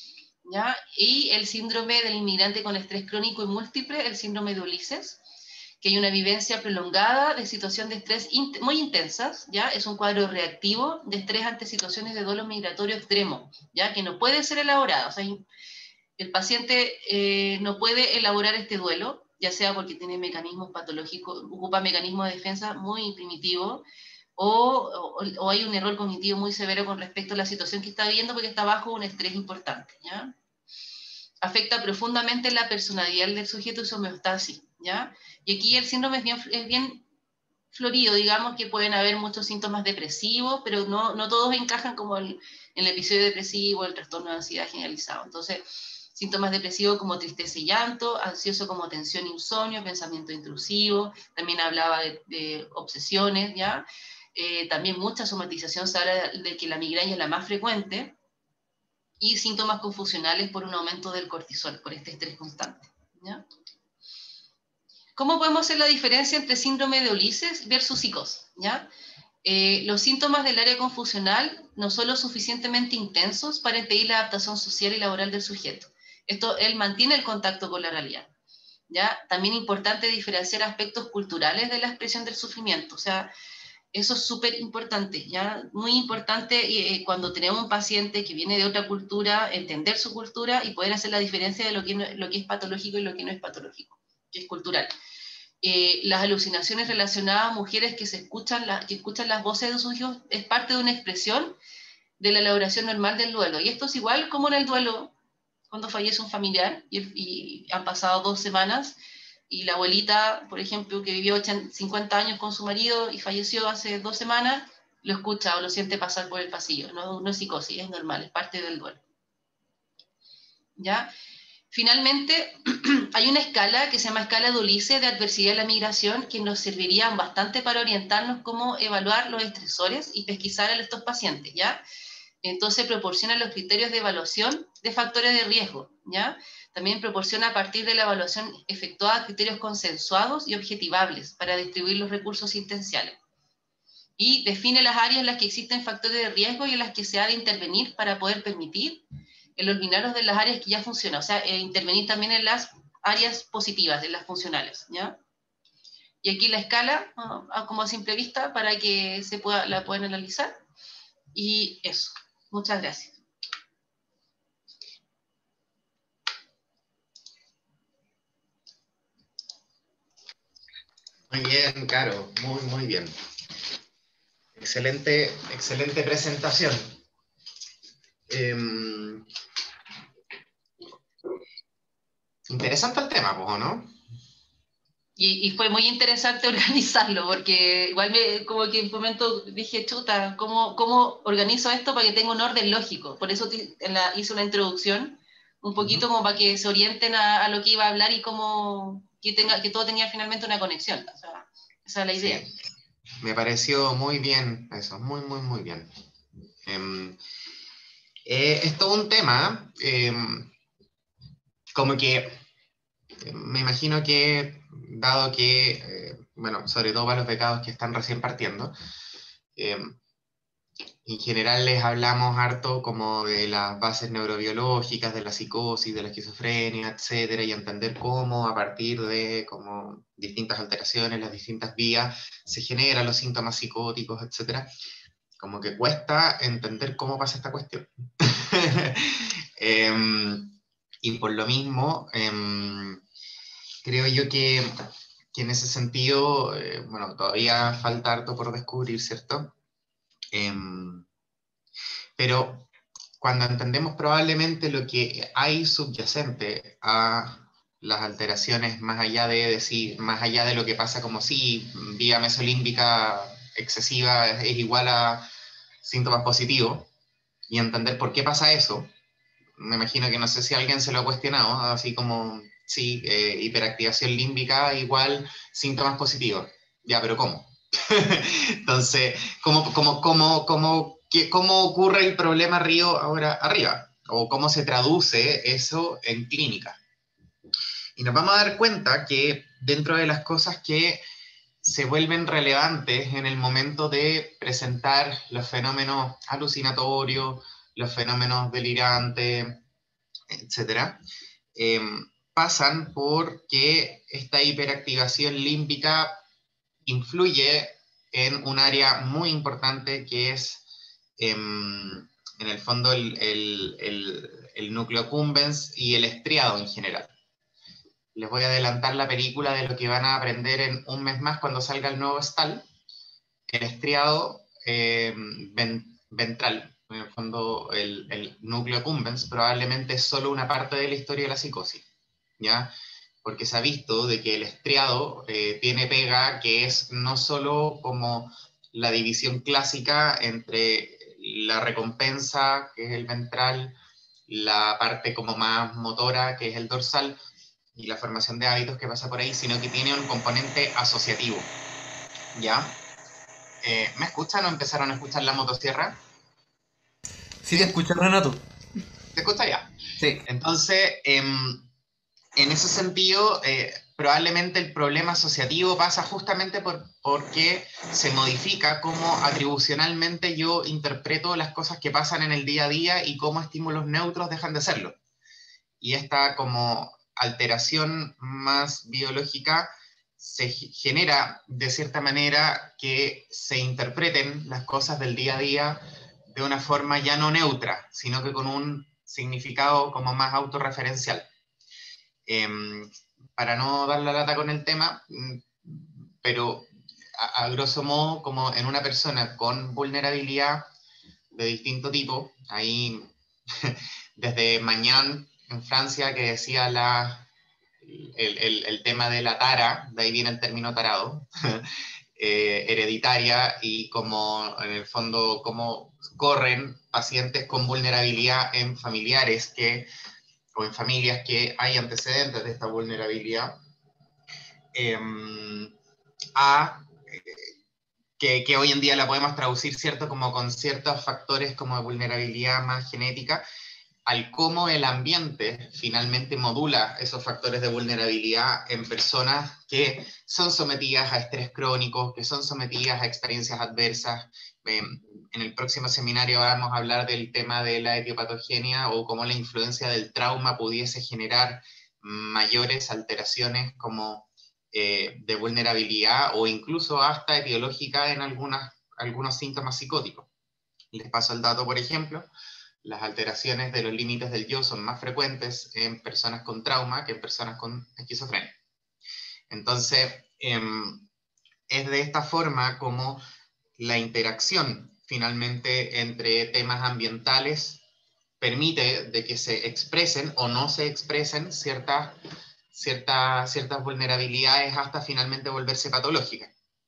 Speaker 1: ¿Ya? Y el síndrome del inmigrante con estrés crónico y múltiple, el síndrome de Ulises, que hay una vivencia prolongada de situación de estrés in muy intensas, ¿ya? Es un cuadro reactivo de estrés ante situaciones de duelo migratorio extremo, ¿ya? Que no puede ser elaborado. O sea, el paciente eh, no puede elaborar este duelo, ya sea porque tiene mecanismos patológicos, ocupa mecanismos de defensa muy primitivos, o, o, o hay un error cognitivo muy severo con respecto a la situación que está viviendo porque está bajo un estrés importante, ¿ya? Afecta profundamente la personalidad del sujeto y su homeostasis, ¿ya? Y aquí el síndrome es bien, es bien florido, digamos que pueden haber muchos síntomas depresivos, pero no, no todos encajan como el, en el episodio depresivo, el trastorno de ansiedad generalizado. Entonces, síntomas depresivos como tristeza y llanto, ansioso como tensión y insomnio, pensamiento intrusivo, también hablaba de, de obsesiones, ¿ya? Eh, también mucha somatización, se habla de que la migraña es la más frecuente, y síntomas confusionales por un aumento del cortisol, por este estrés constante, ¿ya? ¿Cómo podemos hacer la diferencia entre síndrome de Ulises versus psicosis? ¿Ya? Eh, los síntomas del área confusional no son lo suficientemente intensos para impedir la adaptación social y laboral del sujeto. Esto, él mantiene el contacto con la realidad, ¿ya? También es importante diferenciar aspectos culturales de la expresión del sufrimiento, o sea, eso es súper importante, ¿ya? Muy importante eh, cuando tenemos un paciente que viene de otra cultura, entender su cultura y poder hacer la diferencia de lo que, no, lo que es patológico y lo que no es patológico, que es cultural. Eh, las alucinaciones relacionadas a mujeres que, se escuchan la, que escuchan las voces de sus hijos es parte de una expresión de la elaboración normal del duelo. Y esto es igual como en el duelo, cuando fallece un familiar y, y han pasado dos semanas y la abuelita, por ejemplo, que vivió cincuenta años con su marido y falleció hace dos semanas, lo escucha o lo siente pasar por el pasillo. No, no es psicosis, es normal, es parte del duelo. ¿Ya? Finalmente, hay una escala que se llama escala de Ulises de adversidad de la migración que nos serviría bastante para orientarnos cómo evaluar los estresores y pesquisar a estos pacientes, ¿ya? Entonces proporciona los criterios de evaluación de factores de riesgo, ¿ya? También proporciona a partir de la evaluación efectuada criterios consensuados y objetivables para distribuir los recursos asistenciales. Y define las áreas en las que existen factores de riesgo y en las que se ha de intervenir para poder permitir el olvidaros de las áreas que ya funcionan, o sea, eh, intervenir también en las áreas positivas, en las funcionales, ¿ya? Y aquí la escala, uh, como a simple vista, para que se pueda, la puedan analizar. Y eso. Muchas gracias.
Speaker 2: Muy bien, Caro, muy, muy bien. Excelente, excelente presentación. Eh, interesante el tema, pues, ¿no?
Speaker 1: Y, y fue muy interesante organizarlo, porque igual me, como que en un momento dije, chuta, ¿cómo, cómo organizo esto para que tenga un orden lógico? Por eso te, en la, hice una introducción, un poquito uh-huh. como para que se orienten a, a lo que iba a hablar y cómo que, tenga, que todo tenía finalmente una conexión. O sea, esa es la idea.
Speaker 2: Sí. Me pareció muy bien eso, muy, muy, muy bien. Eh, eh, es todo un tema, eh, como que me imagino que, dado que, eh, bueno, sobre todo para los becados que están recién partiendo, eh, en general les hablamos harto como de las bases neurobiológicas, de la psicosis, de la esquizofrenia, etcétera, y entender cómo a partir de como distintas alteraciones, las distintas vías, se generan los síntomas psicóticos, etcétera. Como que cuesta entender cómo pasa esta cuestión. eh, y por lo mismo, eh, creo yo que, que en ese sentido, eh, bueno, todavía falta harto por descubrir, ¿cierto? Eh, pero cuando entendemos probablemente lo que hay subyacente a las alteraciones, más allá de decir, más allá de lo que pasa como si vía mesolímbica excesiva es igual a síntomas positivos, y entender por qué pasa eso, me imagino que no sé si alguien se lo ha cuestionado, así como, sí, eh, hiperactivación límbica igual síntomas positivos. Ya, pero ¿cómo? Entonces, ¿cómo, cómo, cómo, cómo, qué, ¿cómo ocurre el problema río ahora arriba? ¿O cómo se traduce eso en clínica? Y nos vamos a dar cuenta que dentro de las cosas que se vuelven relevantes en el momento de presentar los fenómenos alucinatorios, los fenómenos delirantes, etcétera, eh, pasan por que esta hiperactivación límbica influye en un área muy importante que es, eh, en el fondo, el, el, el, el núcleo accumbens y el estriado en general. Les voy a adelantar la película de lo que van a aprender en un mes más cuando salga el nuevo S T A L. El estriado eh, ventral, en el fondo el, el núcleo accumbens, probablemente es solo una parte de la historia de la psicosis, ¿ya? Porque se ha visto de que el estriado eh, tiene pega que es no solo como la división clásica entre la recompensa, que es el ventral, la parte como más motora, que es el dorsal, y la formación de hábitos que pasa por ahí, sino que tiene un componente asociativo, ¿ya? Eh, ¿Me escuchan o empezaron a escuchar la motosierra?
Speaker 3: Sí, te escucho, Renato.
Speaker 2: ¿Te escucha ya?
Speaker 3: Sí.
Speaker 2: Entonces, eh, en ese sentido, eh, probablemente el problema asociativo pasa justamente por, porque se modifica cómo atribucionalmente yo interpreto las cosas que pasan en el día a día y cómo estímulos neutros dejan de serlo. Y esta como alteración más biológica se genera de cierta manera que se interpreten las cosas del día a día de una forma ya no neutra, sino que con un significado como más autorreferencial. Eh, para no dar la lata con el tema, pero a, a grosso modo, como en una persona con vulnerabilidad de distinto tipo, ahí desde Magnan en Francia, que decía la, el, el, el tema de la tara, de ahí viene el término tarado, eh, hereditaria, y como en el fondo cómo corren pacientes con vulnerabilidad en familiares que, o en familias que hay antecedentes de esta vulnerabilidad, eh, a que, que hoy en día la podemos traducir, ¿cierto?, como con ciertos factores como de vulnerabilidad más genética, al cómo el ambiente finalmente modula esos factores de vulnerabilidad en personas que son sometidas a estrés crónico, que son sometidas a experiencias adversas. Eh, en el próximo seminario vamos a hablar del tema de la etiopatogenia o cómo la influencia del trauma pudiese generar mayores alteraciones como eh, de vulnerabilidad o incluso hasta etiológica en algunas, algunos síntomas psicóticos. Les paso el dato, por ejemplo. Las alteraciones de los límites del yo son más frecuentes en personas con trauma que en personas con esquizofrenia. Entonces, eh, es de esta forma como la interacción finalmente entre temas ambientales permite de que se expresen o no se expresen ciertas, ciertas, ciertas vulnerabilidades hasta finalmente volverse patológicas.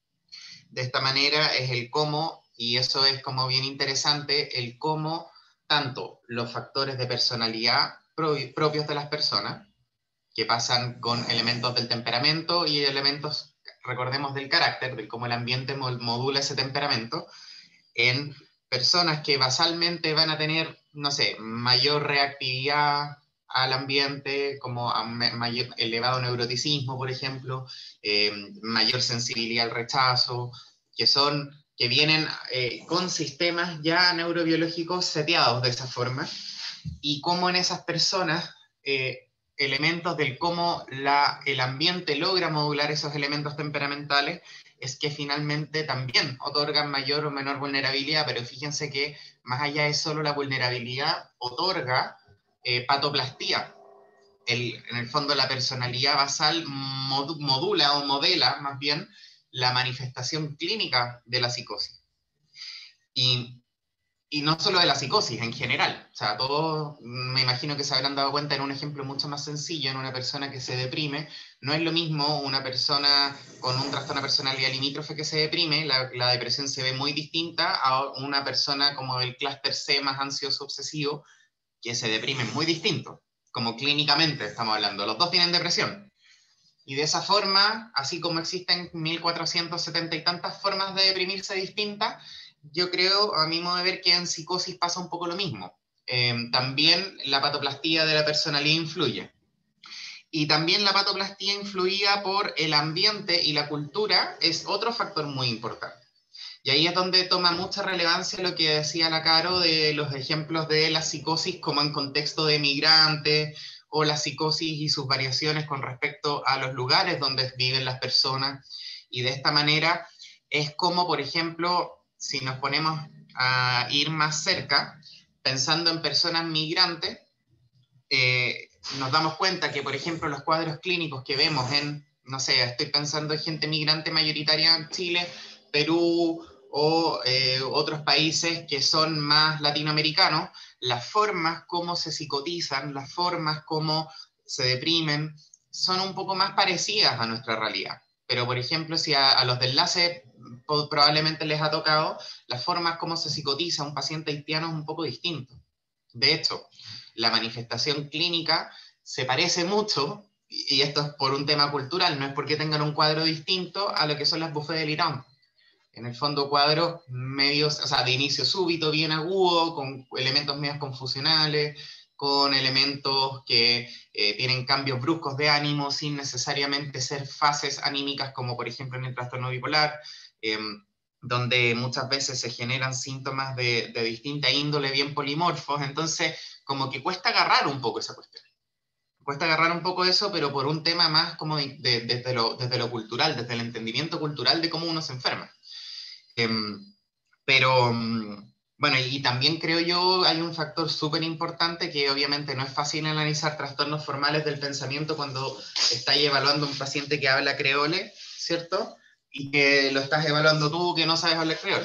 Speaker 2: De esta manera es el cómo, y eso es como bien interesante, el cómo tanto los factores de personalidad propios de las personas, que pasan con elementos del temperamento y elementos, recordemos, del carácter, de cómo el ambiente modula ese temperamento, en personas que basalmente van a tener, no sé, mayor reactividad al ambiente, como a mayor, elevado neuroticismo, por ejemplo, eh, mayor sensibilidad al rechazo, que son... que vienen eh, con sistemas ya neurobiológicos seteados de esa forma, y cómo en esas personas eh, elementos del cómo la, el ambiente logra modular esos elementos temperamentales es que finalmente también otorgan mayor o menor vulnerabilidad, pero fíjense que más allá de solo la vulnerabilidad, otorga eh, patoplastía. El, en el fondo la personalidad basal mod, modula o modela más bien la manifestación clínica de la psicosis. Y, y no solo de la psicosis, en general. O sea, todos me imagino que se habrán dado cuenta en un ejemplo mucho más sencillo, en una persona que se deprime. No es lo mismo una persona con un trastorno de personalidad limítrofe que se deprime, la, la depresión se ve muy distinta a una persona como el clúster C más ansioso obsesivo, que se deprime muy distinto, como clínicamente estamos hablando. Los dos tienen depresión. Y de esa forma, así como existen mil cuatrocientas setenta y tantas formas de deprimirse distintas, yo creo, a mi modo de ver, que en psicosis pasa un poco lo mismo. Eh, también la patoplastía de la personalidad influye. Y también la patoplastía influida por el ambiente y la cultura es otro factor muy importante. Y ahí es donde toma mucha relevancia lo que decía la Caro de los ejemplos de la psicosis como en contexto de migrantes, o la psicosis y sus variaciones con respecto a los lugares donde viven las personas. Y de esta manera es como, por ejemplo, si nos ponemos a ir más cerca, pensando en personas migrantes, eh, nos damos cuenta que, por ejemplo, los cuadros clínicos que vemos en, no sé, estoy pensando en gente migrante mayoritaria en Chile, Perú o eh, otros países que son más latinoamericanos, las formas como se psicotizan, las formas como se deprimen, son un poco más parecidas a nuestra realidad. Pero, por ejemplo, si a, a los de enlace probablemente les ha tocado, las formas como se psicotiza un paciente haitiano es un poco distinto. De hecho, la manifestación clínica se parece mucho, y esto es por un tema cultural, no es porque tengan un cuadro distinto a lo que son las bufées de Lirón. En el fondo, cuadros medios, o sea, de inicio súbito, bien agudo, con elementos medios confusionales, con elementos que eh, tienen cambios bruscos de ánimo sin necesariamente ser fases anímicas, como por ejemplo en el trastorno bipolar, eh, donde muchas veces se generan síntomas de, de distinta índole bien polimorfos. Entonces, como que cuesta agarrar un poco esa cuestión. Cuesta agarrar un poco eso, pero por un tema más como de, de, desde, lo, desde lo cultural, desde el entendimiento cultural de cómo uno se enferma. Eh, pero, bueno, y también creo yo hay un factor súper importante que obviamente no es fácil analizar trastornos formales del pensamiento cuando estáis evaluando a un paciente que habla creole, ¿cierto? y que lo estás evaluando tú que no sabes hablar creole.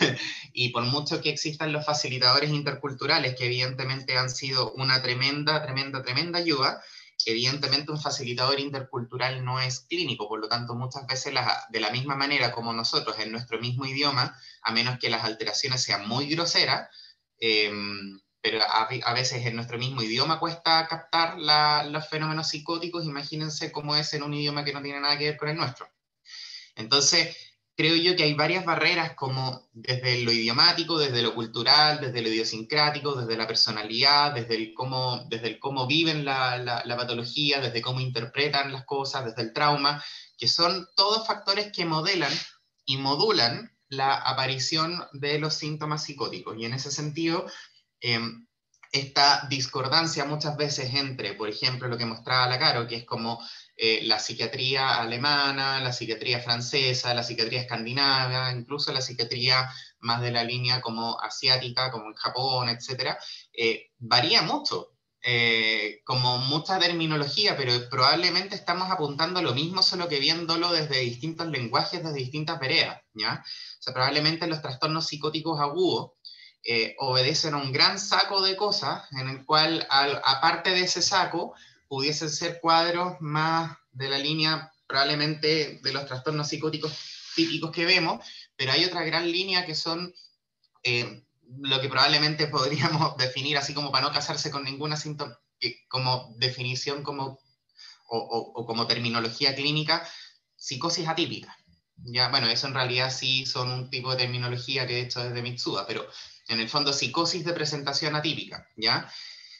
Speaker 2: Y por mucho que existan los facilitadores interculturales, que evidentemente han sido una tremenda, tremenda, tremenda ayuda, evidentemente un facilitador intercultural no es clínico, por lo tanto muchas veces la, de la misma manera como nosotros en nuestro mismo idioma, a menos que las alteraciones sean muy groseras, eh, pero a, a veces en nuestro mismo idioma cuesta captar la, los fenómenos psicóticos, imagínense cómo es en un idioma que no tiene nada que ver con el nuestro. Entonces, creo yo que hay varias barreras, como desde lo idiomático, desde lo cultural, desde lo idiosincrático, desde la personalidad, desde el cómo, desde el cómo viven la, la, la patología, desde cómo interpretan las cosas, desde el trauma, que son todos factores que modelan y modulan la aparición de los síntomas psicóticos. Y en ese sentido, eh, esta discordancia muchas veces entre, por ejemplo, lo que mostraba la Caro, que es como eh, la psiquiatría alemana, la psiquiatría francesa, la psiquiatría escandinava, incluso la psiquiatría más de la línea como asiática, como en Japón, etcétera, eh, varía mucho. Eh, como mucha terminología, pero probablemente estamos apuntando a lo mismo, solo que viéndolo desde distintos lenguajes, desde distintas veredas, ¿ya? O sea, probablemente los trastornos psicóticos agudos eh, obedecen a un gran saco de cosas, en el cual, al, aparte de ese saco, pudiesen ser cuadros más de la línea, probablemente, de los trastornos psicóticos típicos que vemos, pero hay otra gran línea que son... Eh, lo que probablemente podríamos definir así como para no casarse con ninguna síntoma, como definición como, o, o, o como terminología clínica, psicosis atípica. Ya, bueno, eso en realidad sí son un tipo de terminología que de hecho es de Mitsuda, pero en el fondo psicosis de presentación atípica, ¿ya?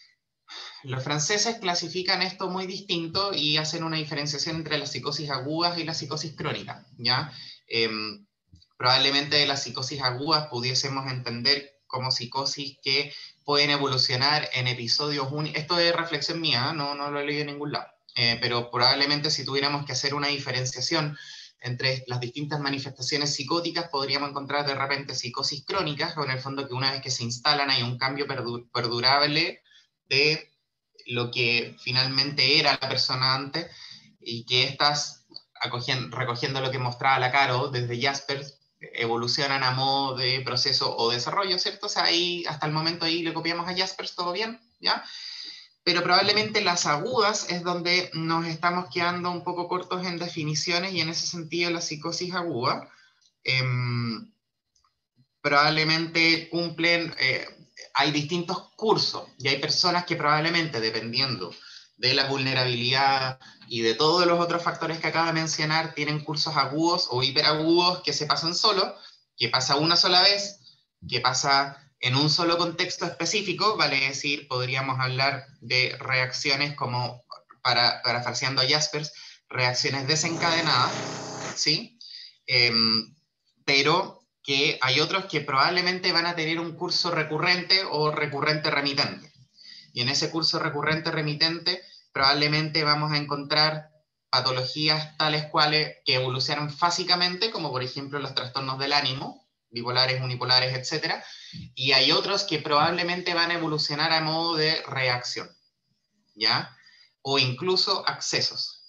Speaker 2: Los franceses clasifican esto muy distinto y hacen una diferenciación entre las psicosis agudas y la psicosis crónica, ¿ya? Eh, probablemente las psicosis agudas pudiésemos entender como psicosis que pueden evolucionar en episodios únicos. Esto es reflexión mía, no, no lo he leído en ningún lado, eh, pero probablemente si tuviéramos que hacer una diferenciación entre las distintas manifestaciones psicóticas, podríamos encontrar de repente psicosis crónicas, o en el fondo que una vez que se instalan hay un cambio perdur perdurable de lo que finalmente era la persona antes, y que estas, recogiendo lo que mostraba la Caro desde Jaspers, evolucionan a modo de proceso o desarrollo, ¿cierto? O sea, ahí, hasta el momento ahí le copiamos a Jaspers, todo bien, ¿ya? Pero probablemente las agudas es donde nos estamos quedando un poco cortos en definiciones, y en ese sentido la psicosis aguda eh, probablemente cumplen, eh, hay distintos cursos, y hay personas que probablemente, dependiendo de la vulnerabilidad y de todos los otros factores que acabo de mencionar, tienen cursos agudos o hiperagudos que se pasan solo, que pasa una sola vez, que pasa en un solo contexto específico, vale decir, podríamos hablar de reacciones como, para, parafraseando a Jaspers, reacciones desencadenadas, ¿sí? Eh, pero que hay otros que probablemente van a tener un curso recurrente o recurrente remitente. Y en ese curso recurrente remitente probablemente vamos a encontrar patologías tales cuales que evolucionan fásicamente, como por ejemplo los trastornos del ánimo, bipolares, unipolares, etcétera, y hay otros que probablemente van a evolucionar a modo de reacción, ¿ya? O incluso accesos,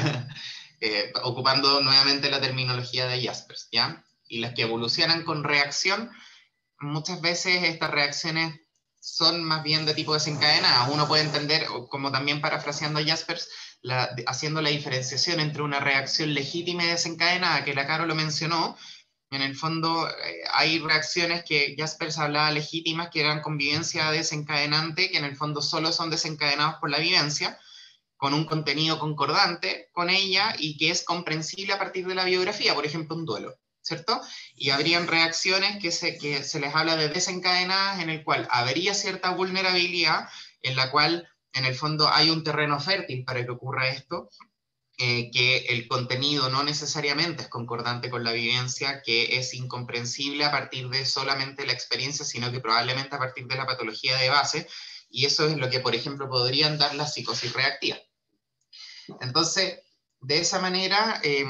Speaker 2: eh, ocupando nuevamente la terminología de Jaspers, ¿ya? Y las que evolucionan con reacción, muchas veces estas reacciones son más bien de tipo desencadenada. Uno puede entender, como también parafraseando a Jaspers, la, haciendo la diferenciación entre una reacción legítima y desencadenada, que la Caro lo mencionó. En el fondo, eh, hay reacciones que Jaspers hablaba legítimas, que eran convivencia desencadenante, que en el fondo solo son desencadenados por la vivencia, con un contenido concordante con ella y que es comprensible a partir de la biografía, por ejemplo, un duelo, ¿cierto? Y habrían reacciones que se, que se les habla de desencadenadas, en el cual habría cierta vulnerabilidad, en la cual en el fondo hay un terreno fértil para que ocurra esto, eh, que el contenido no necesariamente es concordante con la vivencia, que es incomprensible a partir de solamente la experiencia, sino que probablemente a partir de la patología de base, y eso es lo que, por ejemplo, podrían dar las psicosis reactivas. Entonces, de esa manera, eh,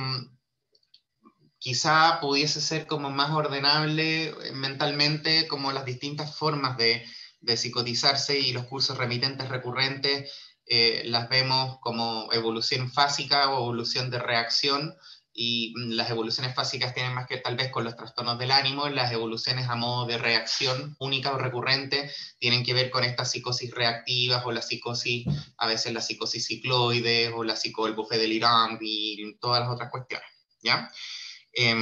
Speaker 2: quizá pudiese ser como más ordenable mentalmente como las distintas formas de, de psicotizarse, y los cursos remitentes recurrentes eh, las vemos como evolución fásica o evolución de reacción, y las evoluciones fásicas tienen más que tal vez con los trastornos del ánimo, las evoluciones a modo de reacción única o recurrente tienen que ver con estas psicosis reactivas o la psicosis, a veces la psicosis cicloide o la psico, el buffet delirante y todas las otras cuestiones, ¿ya? Eh,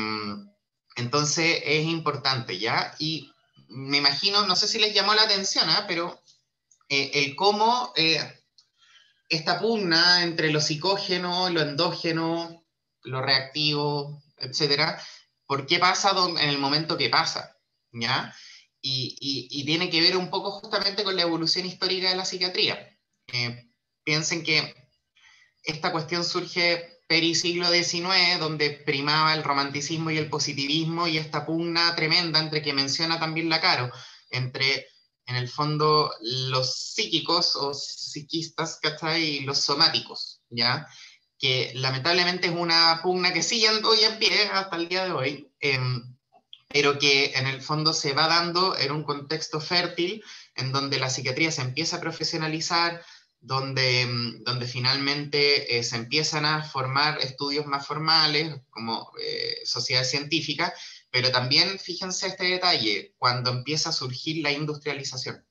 Speaker 2: entonces es importante, ¿ya? Y me imagino, no sé si les llamó la atención, ¿eh? Pero eh, el cómo eh, esta pugna entre lo psicógeno, lo endógeno, lo reactivo, etcétera, ¿por qué pasa en el momento que pasa? ¿Ya? Y, y, y tiene que ver un poco justamente con la evolución histórica de la psiquiatría. Eh, piensen que esta cuestión surge peri siglo diecinueve, donde primaba el romanticismo y el positivismo, y esta pugna tremenda entre que menciona también Lacaro, entre, en el fondo, los psíquicos o psiquistas, ¿cachai? Y los somáticos, ¿ya? Que lamentablemente es una pugna que sigue hoy en pie hasta el día de hoy, eh, pero que en el fondo se va dando en un contexto fértil, en donde la psiquiatría se empieza a profesionalizar, donde, donde finalmente eh, se empiezan a formar estudios más formales, como eh, sociedades científicas, pero también, fíjense este detalle, cuando empieza a surgir la industrialización.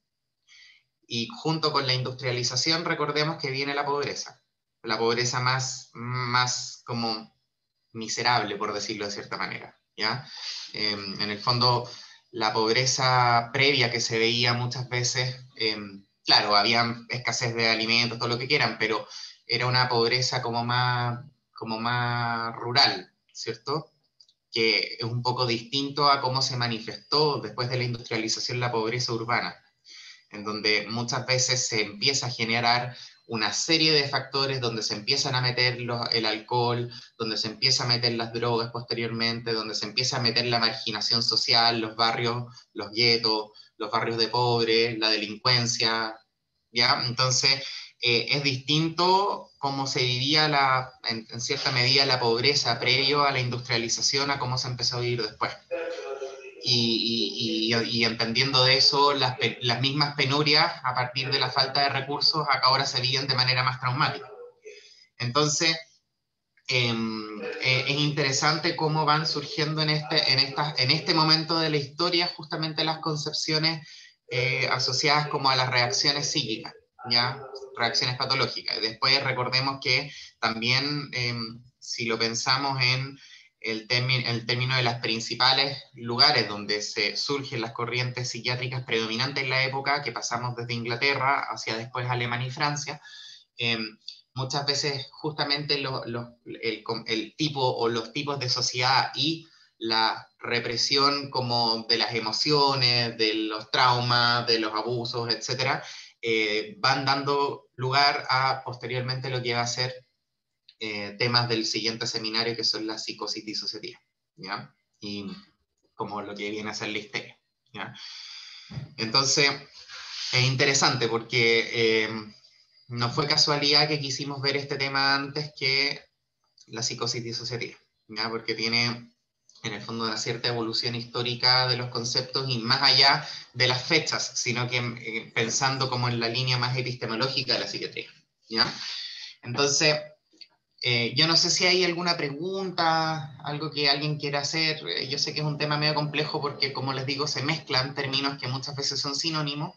Speaker 2: Y junto con la industrialización, recordemos que viene la pobreza, la pobreza más, más como miserable, por decirlo de cierta manera, ¿ya? Eh, en el fondo, la pobreza previa que se veía muchas veces, eh, claro, había escasez de alimentos, todo lo que quieran, pero era una pobreza como más, como más rural, ¿cierto? Que es un poco distinto a cómo se manifestó después de la industrialización la pobreza urbana, en donde muchas veces se empieza a generar una serie de factores donde se empiezan a meter los, el alcohol, donde se empieza a meter las drogas posteriormente, donde se empieza a meter la marginación social, los barrios, los guetos, los barrios de pobres, la delincuencia, ¿ya? Entonces, eh, es distinto cómo se vivía la, en, en cierta medida la pobreza previo a la industrialización a cómo se empezó a vivir después. Y, y, y, y entendiendo de eso, las, las mismas penurias a partir de la falta de recursos ahora se viven de manera más traumática. Entonces, eh, eh, es interesante cómo van surgiendo en este, en, esta, en este momento de la historia justamente las concepciones eh, asociadas como a las reacciones psíquicas, ¿ya? Reacciones patológicas. Después recordemos que también, eh, si lo pensamos en el, el término de los principales lugares donde se surgen las corrientes psiquiátricas predominantes en la época, que pasamos desde Inglaterra hacia después Alemania y Francia, eh, muchas veces justamente lo, lo, el, el tipo o los tipos de sociedad y la represión como de las emociones, de los traumas, de los abusos, etcétera, eh, van dando lugar a posteriormente lo que va a ser eh, temas del siguiente seminario, que son la psicosis disociativa, ¿ya? Y como lo que viene a ser la histeria, ¿ya? Entonces, es interesante porque eh, no fue casualidad que quisimos ver este tema antes que la psicosis disociativa, ¿ya? Porque tiene en el fondo una cierta evolución histórica de los conceptos y más allá de las fechas, sino que eh, pensando como en la línea más epistemológica de la psiquiatría, ¿ya? Entonces, eh, yo no sé si hay alguna pregunta, algo que alguien quiera hacer. Eh, yo sé que es un tema medio complejo porque, como les digo, se mezclan términos que muchas veces son sinónimos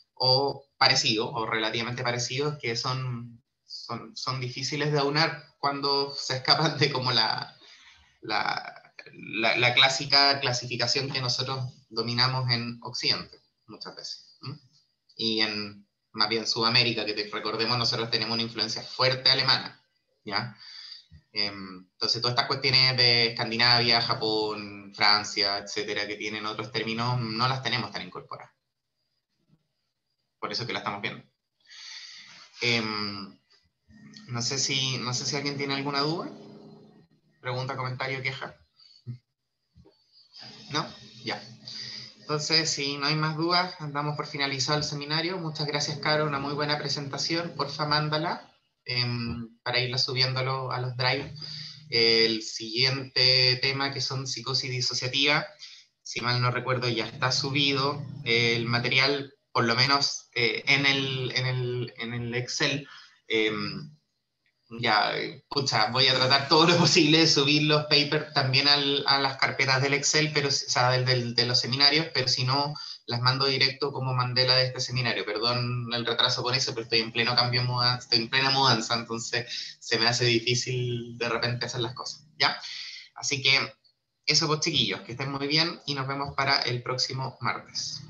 Speaker 2: o parecidos, o relativamente parecidos, que son, son, son difíciles de aunar cuando se escapan de como la, la, la, la clásica clasificación que nosotros dominamos en Occidente, muchas veces. ¿Mm? Y en, más bien, Sudamérica, que te, recordemos, nosotros tenemos una influencia fuerte alemana, ¿ya? Entonces, todas estas cuestiones de Escandinavia, Japón, Francia, etcétera, que tienen otros términos, no las tenemos tan incorporadas. Por eso que la estamos viendo. Eh, no, sé si, no sé si alguien tiene alguna duda, pregunta, comentario, queja. ¿No? Ya. Entonces, si no hay más dudas, damos por finalizado el seminario. Muchas gracias, Caro, una muy buena presentación. Porfa, mándala eh, para irla subiéndolo a los drive. El siguiente tema, que son psicosis disociativa, si mal no recuerdo, ya está subido. El material, por lo menos eh, en, el, en, el, en el Excel, eh, ya, pucha, voy a tratar todo lo posible de subir los papers también al, a las carpetas del Excel, pero, o sea, del, del, de los seminarios, pero si no, las mando directo como mandé la de este seminario. Perdón el retraso con eso, pero estoy en pleno cambio, mudanza, estoy en plena mudanza, entonces se me hace difícil de repente hacer las cosas, ¿ya? Así que eso pues chiquillos, que estén muy bien y nos vemos para el próximo martes.